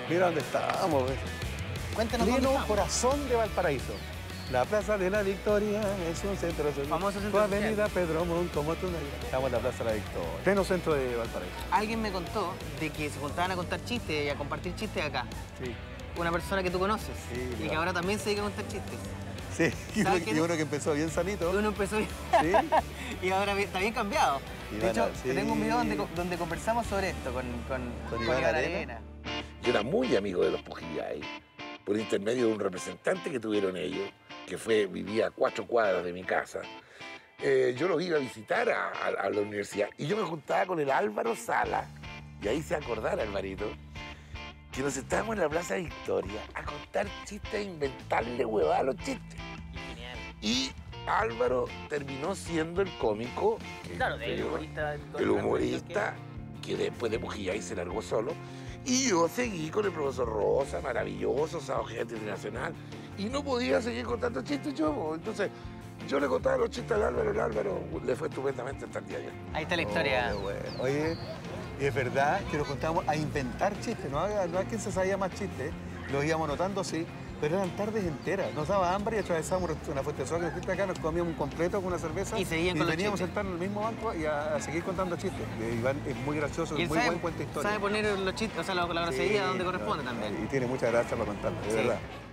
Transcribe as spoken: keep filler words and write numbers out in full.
Mira dónde estamos. ¿Ves? Cuéntanos dónde Pleno estamos. corazón de Valparaíso. La Plaza de la Victoria es un centro social. Famoso centro Tu social. avenida Pedro Montt, como tú. Estamos en la Plaza de la Victoria. Pleno centro de Valparaíso. Alguien me contó de que se juntaban a contar chistes y a compartir chistes acá. Sí. Una persona que tú conoces. Sí, y claro. que ahora también se dedica a contar chistes. Sí, y uno, ¿Sabes quién y es? uno que empezó bien sanito. Uno empezó bien. Sí. y ahora bien- está bien cambiado. Iván de hecho, Ar- te sí. tengo un video donde, co- donde conversamos sobre esto con, con, ¿Con con Iván Iván Arena? Arena. Yo era muy amigo de los Pujillay, por intermedio de un representante que tuvieron ellos, que fue, vivía a cuatro cuadras de mi casa. Eh, yo lo iba a visitar a, a- a la universidad y yo me juntaba con el Álvaro Sala, y ahí se acordara, Alvarito, que nos estábamos en la Plaza Victoria a contar chistes, a inventarle huevadas a los chistes. Genial. Y Álvaro terminó siendo el cómico, que- Claro, del que- humorista. el humorista que después de Pujillay se largó solo. Y yo seguí con el profesor Rosa, maravilloso, Sábado Gigante Internacional. Y no podía seguir contando chistes yo. po. Entonces, yo le contaba los chistes al Álvaro, el Álvaro le fue estupendamente hasta el día de hoy. Ahí está la historia. Oh, qué bueno. Oye, y es verdad que nos juntábamos a inventar chistes. No, no es que se sabía más chistes, los íbamos notando así, pero eran tardes enteras. Nos daba hambre y atravesábamos una fuente de sol que existe acá, nos comíamos un completo con una cerveza Y seguían con los veníamos a chistes. sentarnos en el mismo banco y a, a seguir contando chistes. Y Iván es muy gracioso, Y es él muy sabe, buen cuenta de historia. sabe poner los chistes, o sea, la, la grosería Sí, donde corresponde no, también. Y tiene mucha gracia para contarlo, de Sí. verdad.